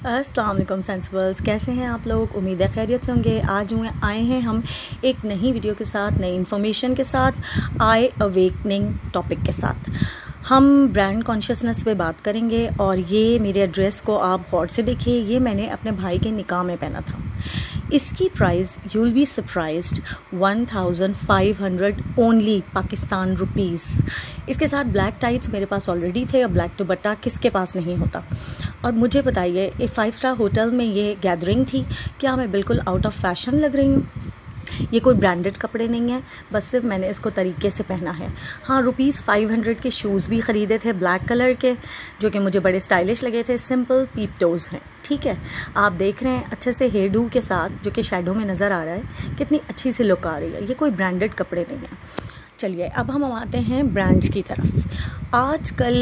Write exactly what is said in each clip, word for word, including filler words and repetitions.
अस्सलाम वालेकुम सेंसिबल्स, कैसे हैं आप लोग। उम्मीद है खैरियत से होंगे। आज हुए आए हैं हम एक नई वीडियो के साथ, नई इन्फॉर्मेशन के साथ, आई अवेकनिंग टॉपिक के साथ। हम ब्रांड कॉन्शियसनेस पे बात करेंगे और ये मेरे एड्रेस को आप गौर से देखिए। ये मैंने अपने भाई के निकाह में पहना था। इसकी price you will be surprised one thousand five hundred only Pakistan rupees. इसके साथ ब्लैक टाइट्स मेरे पास ऑलरेडी थे और ब्लैक दुपट्टा किसके पास नहीं होता। और मुझे बताइए, एक फाइव स्टार होटल में ये गैदरिंग थी, क्या मैं बिल्कुल आउट ऑफ फैशन लग रही हूँ? ये कोई ब्रांडेड कपड़े नहीं है, बस सिर्फ मैंने इसको तरीके से पहना है। हाँ, रुपीज़ फाइव हंड्रेड के शूज़ भी ख़रीदे थे ब्लैक कलर के, जो कि मुझे बड़े स्टाइलिश लगे थे। सिंपल पीप टोज़ हैं, ठीक है। आप देख रहे हैं अच्छे से हेयर डू के साथ, जो कि शैडो में नज़र आ रहा है, कितनी अच्छी सी लुक आ रही है। ये कोई ब्रांडेड कपड़े नहीं हैं। चलिए अब हम आते हैं ब्रांड्स की तरफ। आजकल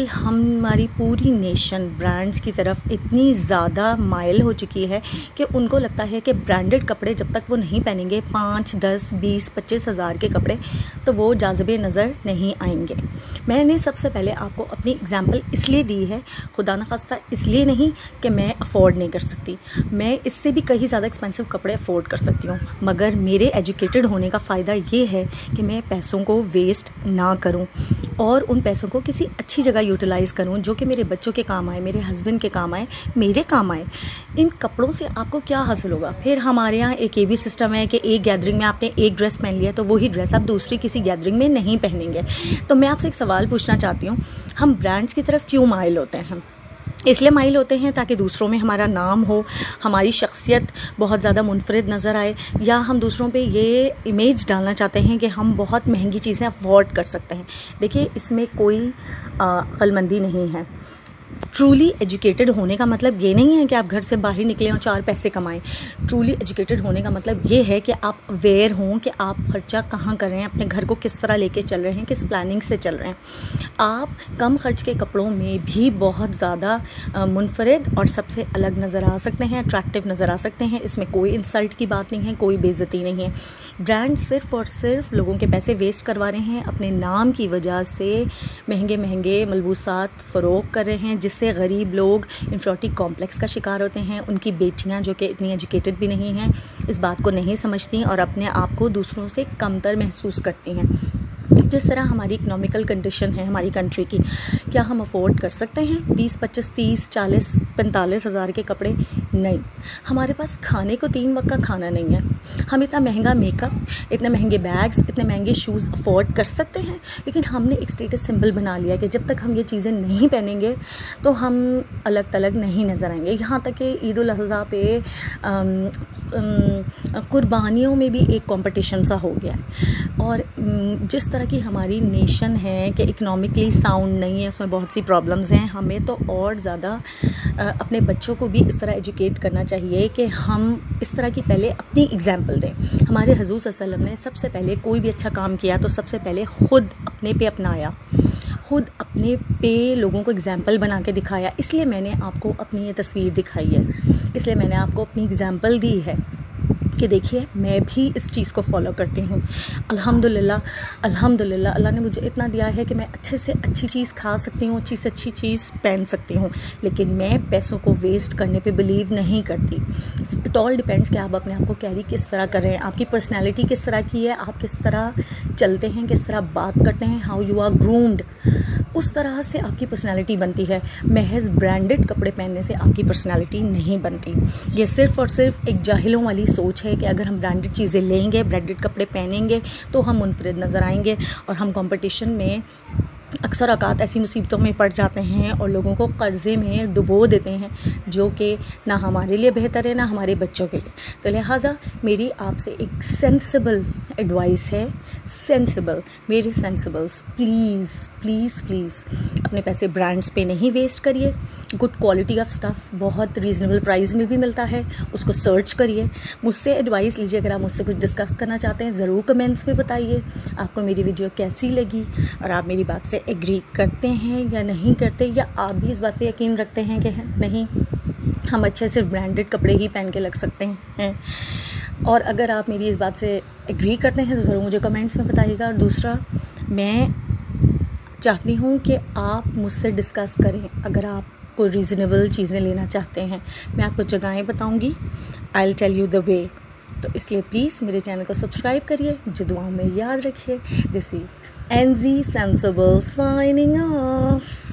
हमारी पूरी नेशन ब्रांड्स की तरफ इतनी ज़्यादा माइल हो चुकी है कि उनको लगता है कि ब्रांडेड कपड़े जब तक वो नहीं पहनेंगे, पाँच दस बीस पच्चीस हज़ार के कपड़े, तो वो जाज़िबे नज़र नहीं आएंगे। मैंने सबसे पहले आपको अपनी एग्जांपल इसलिए दी है, खुदा न खास्ता इसलिए नहीं कि मैं अफोर्ड नहीं कर सकती। मैं इससे भी कहीं ज़्यादा एक्सपेंसिव कपड़े अफोर्ड कर सकती हूँ, मगर मेरे एजुकेटेड होने का फ़ायदा ये है कि मैं पैसों को वेस्ट ना करूं और उन पैसों को किसी अच्छी जगह यूटिलाइज़ करूं, जो कि मेरे बच्चों के काम आए, मेरे हस्बैंड के काम आए, मेरे काम आए। इन कपड़ों से आपको क्या हासिल होगा? फिर हमारे यहाँ एक ये भी सिस्टम है कि एक गैदरिंग में आपने एक ड्रेस पहन लिया तो वही ड्रेस आप दूसरी किसी गैदरिंग में नहीं पहनेंगे। तो मैं आपसे एक सवाल पूछना चाहती हूँ, हम ब्रांड्स की तरफ क्यों माइल होते हैं? इसलिए माइल होते हैं ताकि दूसरों में हमारा नाम हो, हमारी शख्सियत बहुत ज़्यादा मुनफरिद नज़र आए, या हम दूसरों पे ये इमेज डालना चाहते हैं कि हम बहुत महंगी चीज़ें अफोर्ड कर सकते हैं। देखिए, इसमें कोई अक्लमंदी नहीं है। ट्रूली एजुकेटेड होने का मतलब ये नहीं है कि आप घर से बाहर निकलें और चार पैसे कमाएं। ट्रूली एजुकेटेड होने का मतलब ये है कि आप अवेयर हों कि आप ख़र्चा कहाँ कर रहे हैं, अपने घर को किस तरह लेके चल रहे हैं, किस प्लानिंग से चल रहे हैं। आप कम खर्च के कपड़ों में भी बहुत ज़्यादा मुनफरिद और सबसे अलग नज़र आ सकते हैं, अट्रैक्टिव नज़र आ सकते हैं। इसमें कोई इंसल्ट की बात नहीं है, कोई बेइज्जती नहीं है। ब्रांड सिर्फ़ और सिर्फ लोगों के पैसे वेस्ट करवा रहे हैं, अपने नाम की वजह से महंगे महंगे मलबूसात फ़रोग़ कर रहे हैं, जिससे गरीब लोग इंफीरियरिटी कॉम्प्लेक्स का शिकार होते हैं। उनकी बेटियां जो कि इतनी एजुकेटेड भी नहीं हैं, इस बात को नहीं समझती और अपने आप को दूसरों से कमतर महसूस करती हैं। जिस तरह हमारी इकोनॉमिकल कंडीशन है हमारी कंट्री की, क्या हम अफोर्ड कर सकते हैं बीस पच्चीस तीस चालीस पैंतालीस हज़ार के कपड़े? नहीं। हमारे पास खाने को तीन वक्त का खाना नहीं है। हम इतना महंगा मेकअप, इतने महंगे बैग्स, इतने महंगे शूज़ अफोर्ड कर सकते हैं, लेकिन हमने एक स्टेटस सिंबल बना लिया कि जब तक हम ये चीज़ें नहीं पहनेंगे तो हम अलग तलग नहीं नज़र आएंगे। यहाँ तक कि ईद उल अज़हा पे कुर्बानियों में भी एक कंपटीशन सा हो गया है। और जिस तरह की हमारी नेशन है कि इकोनॉमिकली साउंड नहीं है, उसमें बहुत सी प्रॉब्लम्स हैं। हमें तो और ज़्यादा अपने बच्चों को भी इस तरह एजुकेट करना चाहिए कि हम इस तरह की पहले अपनी एग्जाम्पल दें। हमारे हजूर सल्लल्लाहु अलैहि वसल्लम ने सबसे पहले कोई भी अच्छा काम किया तो सबसे पहले ख़ुद अपने पे अपनाया, ख़ुद अपने पे लोगों को एग्जाम्पल बना के दिखाया। इसलिए मैंने आपको अपनी ये तस्वीर दिखाई है, इसलिए मैंने आपको अपनी एग्जाम्पल दी है कि देखिए मैं भी इस चीज़ को फॉलो करती हूँ। अल्हम्दुलिल्लाह अल्हम्दुलिल्लाह अल्लाह ने मुझे इतना दिया है कि मैं अच्छे से अच्छी चीज़ खा सकती हूँ, अच्छी से अच्छी चीज़ पहन सकती हूँ, लेकिन मैं पैसों को वेस्ट करने पे बिलीव नहीं करती। इट ऑल डिपेंड्स कि आप अपने आप को कैरी किस तरह कर रहे हैं, आपकी पर्सनैलिटी किस तरह की है, आप किस तरह चलते हैं, किस तरह बात करते हैं, हाउ यू आर ग्रूम्ड, उस तरह से आपकी पर्सनैलिटी बनती है। महज ब्रांडेड कपड़े पहनने से आपकी पर्सनैलिटी नहीं बनती। ये सिर्फ़ और सिर्फ एक जाहिलों वाली सोच है कि अगर हम ब्रांडेड चीज़ें लेंगे, ब्रांडेड कपड़े पहनेंगे तो हम मुनफरिद नज़र आएंगे और हम कंपटीशन में अक्सर औकात ऐसी मुसीबतों में पड़ जाते हैं और लोगों को कर्ज़े में डुबो देते हैं, जो कि ना हमारे लिए बेहतर है ना हमारे बच्चों के लिए। तो लिहाजा मेरी आपसे एक सेंसिबल एडवाइस है, सेंसिबल मेरे सेंसिबल्स, प्लीज़ प्लीज़ प्लीज़ अपने पैसे ब्रांड्स पे नहीं वेस्ट करिए। गुड क्वालिटी ऑफ स्टफ़ बहुत रीज़नेबल प्राइस में भी मिलता है, उसको सर्च करिए। मुझसे एडवाइस लीजिए। अगर आप मुझसे कुछ डिस्कस करना चाहते हैं ज़रूर कमेंट्स में बताइए आपको मेरी वीडियो कैसी लगी और आप मेरी बात से एग्री करते हैं या नहीं करते, या आप भी इस बात पे यकीन रखते हैं कि नहीं हम अच्छे सिर्फ ब्रांडेड कपड़े ही पहन के लग सकते हैं। और अगर आप मेरी इस बात से एग्री करते हैं तो ज़रूर मुझे कमेंट्स में बताइएगा। और दूसरा, मैं चाहती हूँ कि आप मुझसे डिस्कस करें। अगर आप कोई रीज़नेबल चीज़ें लेना चाहते हैं, मैं आपको जगहें बताऊँगी, I will tell you the way. तो इसलिए प्लीज़ मेरे चैनल को सब्सक्राइब करिए, मुझे दुआओं में याद रखिए। This is NG sensible signing of.